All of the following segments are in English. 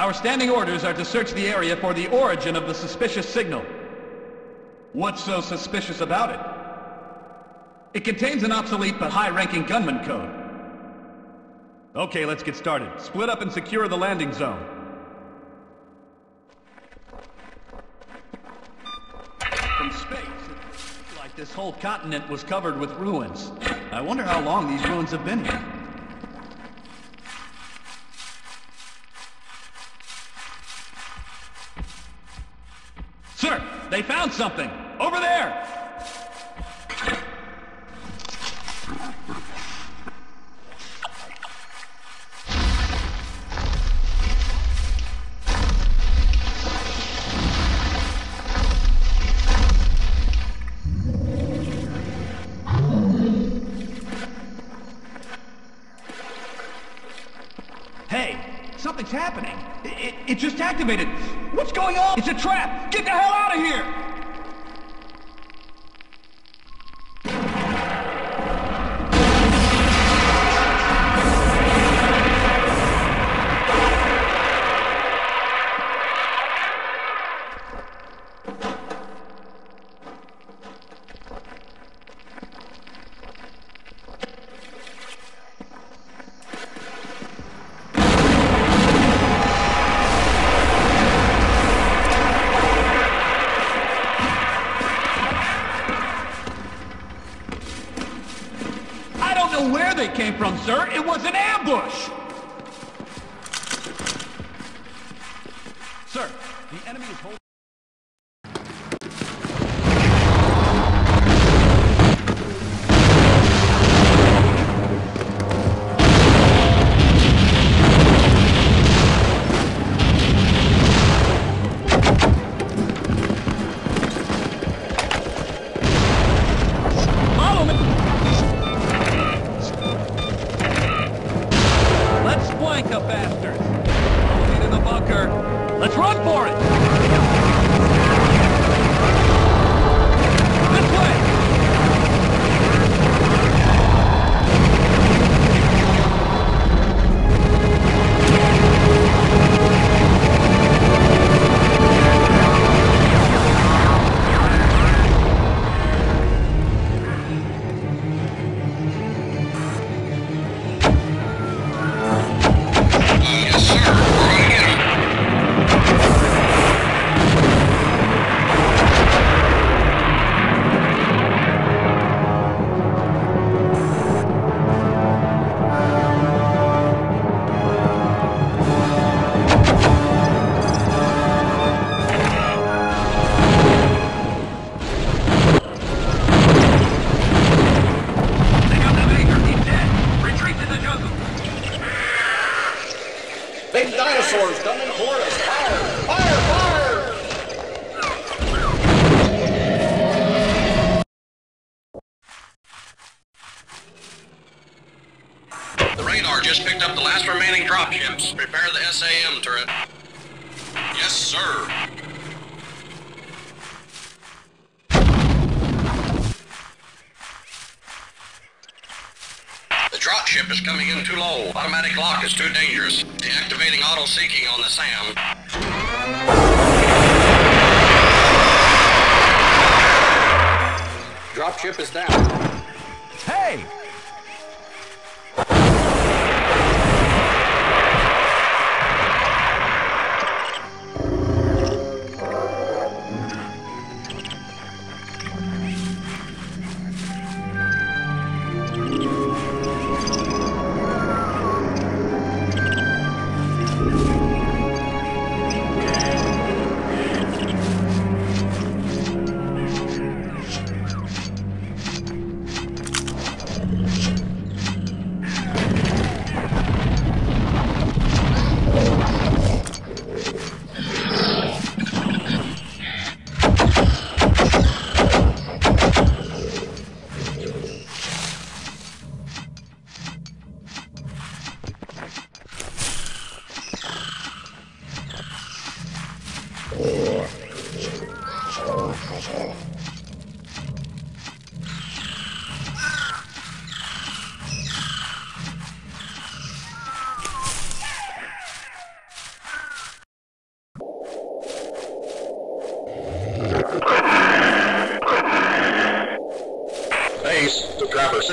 Our standing orders are to search the area for the origin of the suspicious signal. What's so suspicious about it? It contains an obsolete but high-ranking gunman code. Okay, let's get started. Split up and secure the landing zone. From space, it looks like this whole continent was covered with ruins. I wonder how long these ruins have been here. Sir, they found something! Over there! Hey, something's happening. It just activated. What's going on? It's a trap! Get the hell out of here! Where they came from, sir? It was an ambush! Sir, the enemy is holding... the bastards! Follow me to the bunker. Let's run for it! This way! Big dinosaurs coming toward us! Fire! Fire! Fire! The radar just picked up the last remaining dropships. Prepare the SAM turret. Yes, sir. The dropship is coming in too low. Automatic lock is too dangerous. Deactivating auto-seeking on the SAM. Dropship is down. Hey!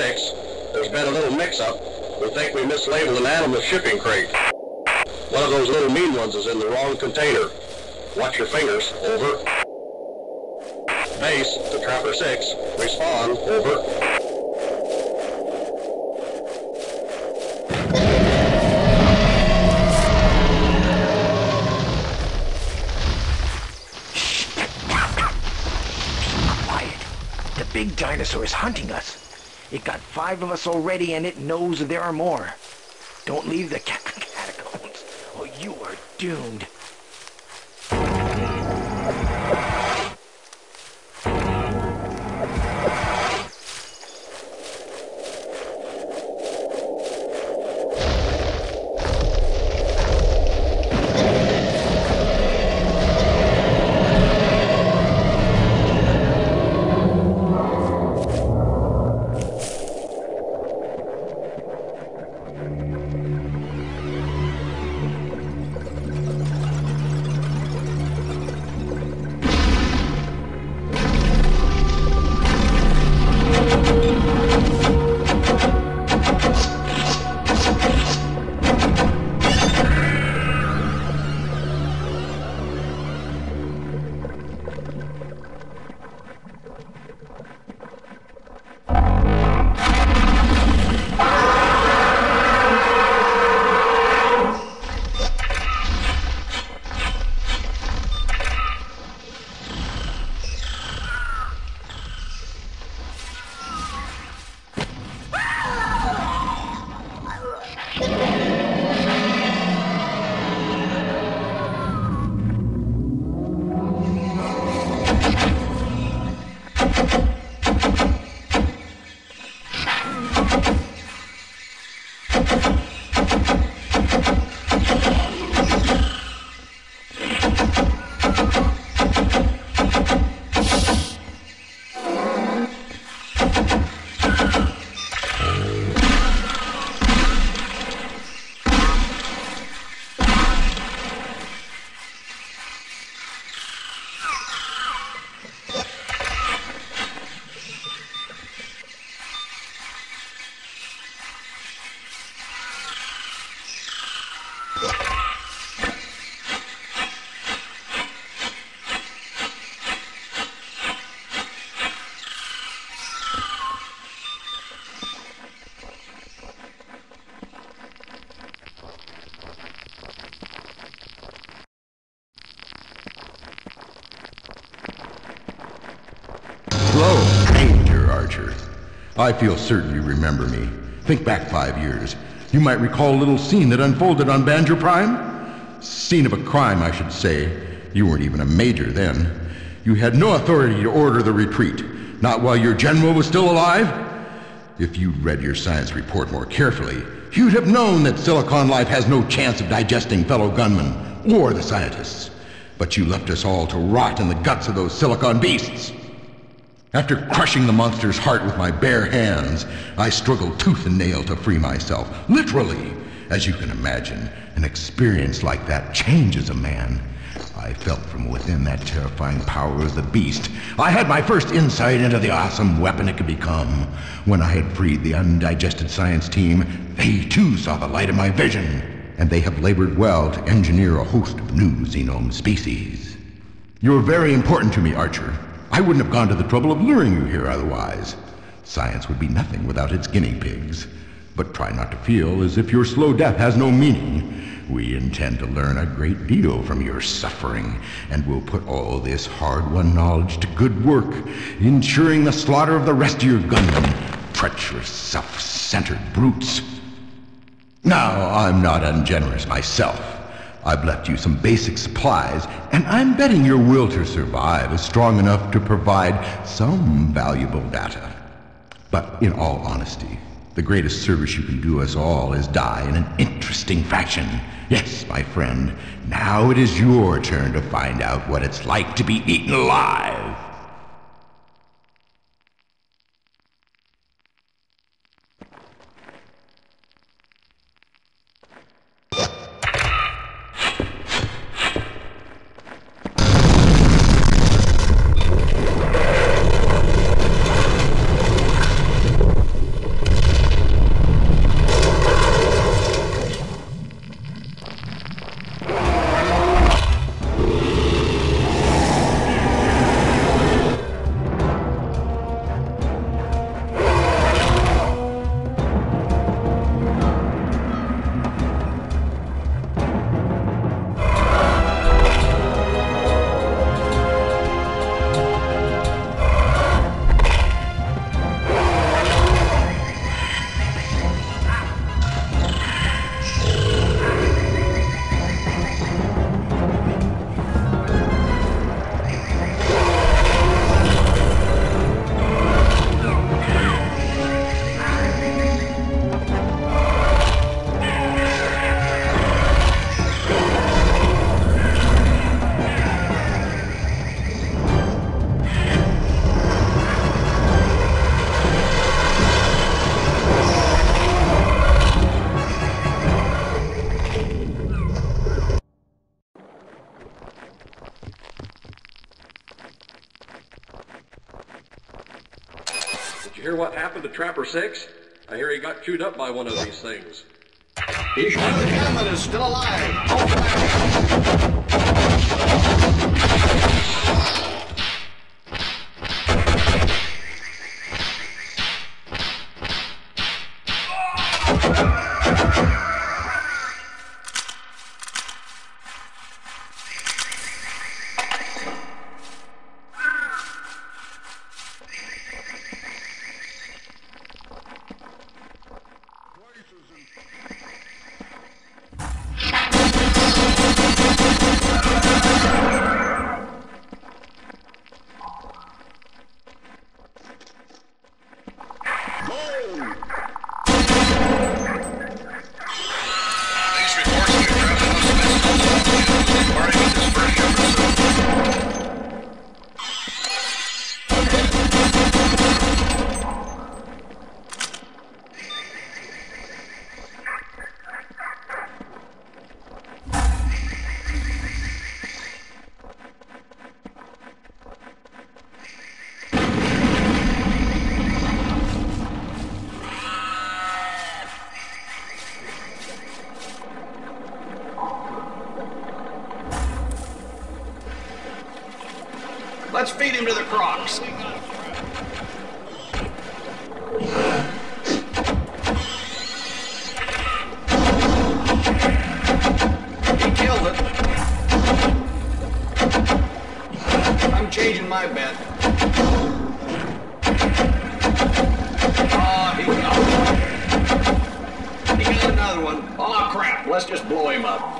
6. There's been a little mix-up. We think we mislabeled an animal shipping crate. One of those little mean ones is in the wrong container. Watch your fingers. Over. Base to Trapper 6. Respond. Over. The big dinosaur is hunting us. It got 5 of us already, and it knows there are more. Don't leave the catacombs, or you are doomed. Hello. Hey, dear Archer. I feel certain you remember me. Think back 5 years. You might recall a little scene that unfolded on Banjo Prime. Scene of a crime, I should say. You weren't even a major then. You had no authority to order the retreat. Not while your general was still alive. If you'd read your science report more carefully, you'd have known that Silicon life has no chance of digesting fellow gunmen or the scientists. But you left us all to rot in the guts of those Silicon beasts. After crushing the monster's heart with my bare hands, I struggled tooth and nail to free myself. Literally. As you can imagine, an experience like that changes a man. I felt from within that terrifying power of the beast. I had my first insight into the awesome weapon it could become. When I had freed the undigested science team, they too saw the light of my vision. And they have labored well to engineer a host of new xenome species. You're very important to me, Archer. I wouldn't have gone to the trouble of luring you here otherwise. Science would be nothing without its guinea pigs. But try not to feel as if your slow death has no meaning. We intend to learn a great deal from your suffering, and we'll put all this hard-won knowledge to good work, ensuring the slaughter of the rest of your gunmen, treacherous, self-centered brutes. Now, I'm not ungenerous myself. I've left you some basic supplies, and I'm betting your will to survive is strong enough to provide some valuable data. But in all honesty, the greatest service you can do us all is die in an interesting fashion. Yes, my friend, now it is your turn to find out what it's like to be eaten alive. to Trapper 6? I hear he got chewed up by one of these things. He's one of the gunmen is still alive. Hold back. Let's feed him to the crocs. He killed it. I'm changing my bet. Oh, he got one. He got another one. Oh, crap. Let's just blow him up.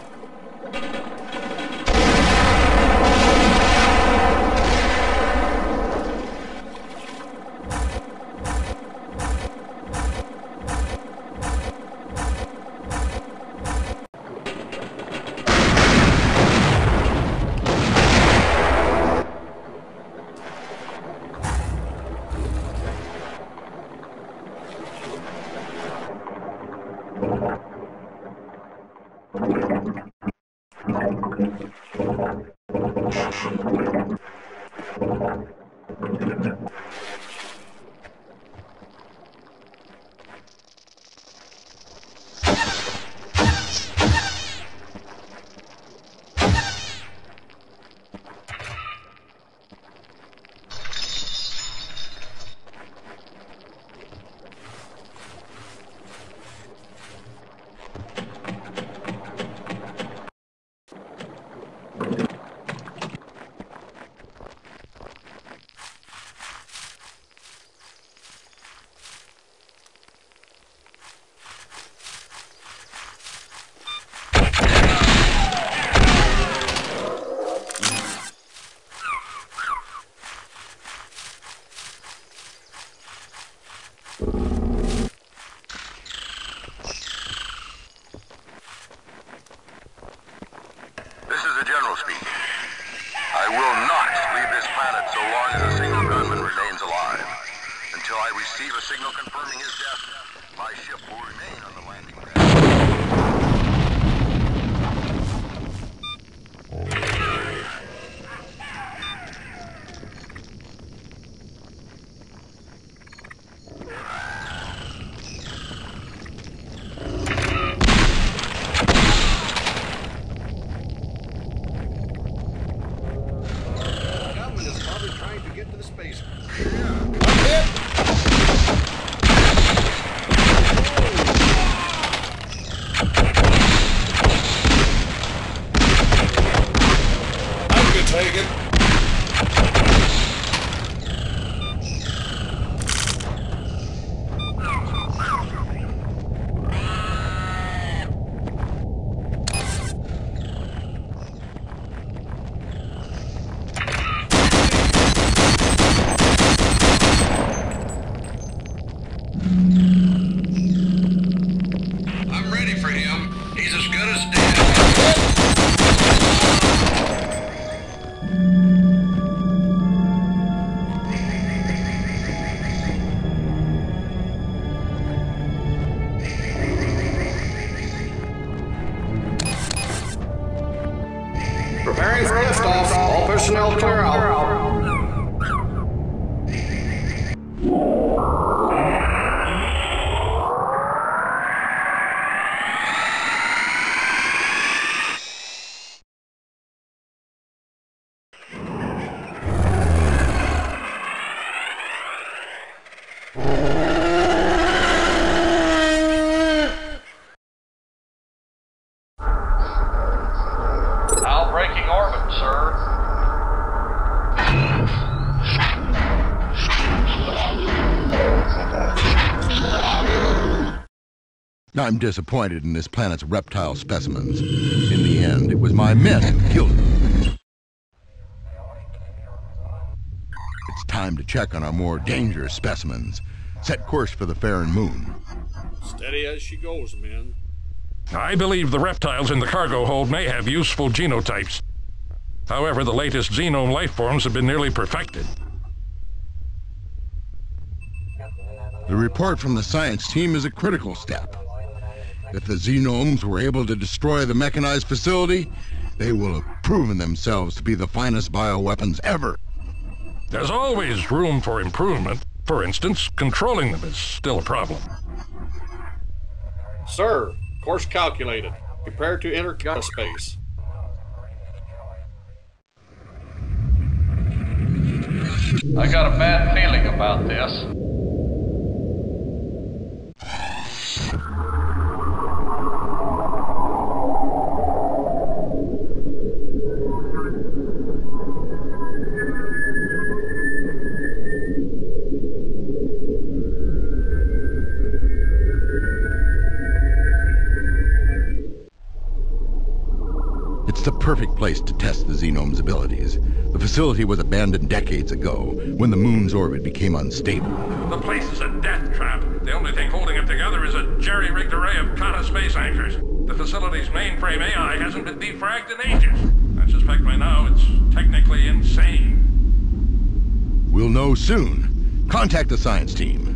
Preparing for liftoff. All personnel clear out. I'm disappointed in this planet's reptile specimens. In the end, it was my men who killed them. It's time to check on our more dangerous specimens. Set course for the Farron Moon. Steady as she goes, men. I believe the reptiles in the cargo hold may have useful genotypes. However, the latest xenome life forms have been nearly perfected. The report from the science team is a critical step. If the xenomes were able to destroy the mechanized facility, they will have proven themselves to be the finest bioweapons ever. There's always room for improvement. For instance, controlling them is still a problem. Sir, course calculated. Prepare to enter space. I got a bad feeling about this. It's the perfect place to test the xenome's abilities. The facility was abandoned decades ago, when the moon's orbit became unstable. The place is a death trap. The only thing holding it together is a jerry-rigged array of kata space anchors. The facility's mainframe AI hasn't been defragged in ages. I suspect by now it's technically insane. We'll know soon. Contact the science team.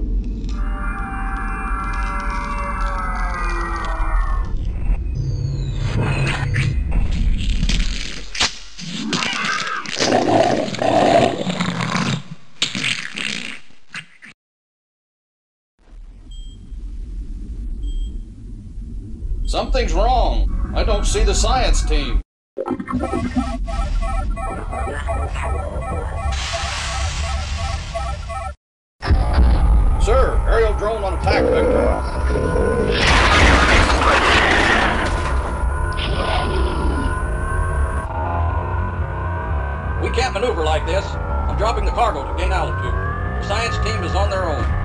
Something's wrong. I don't see the science team. Sir, aerial drone on attack vector. We can't maneuver like this. I'm dropping the cargo to gain altitude. The science team is on their own.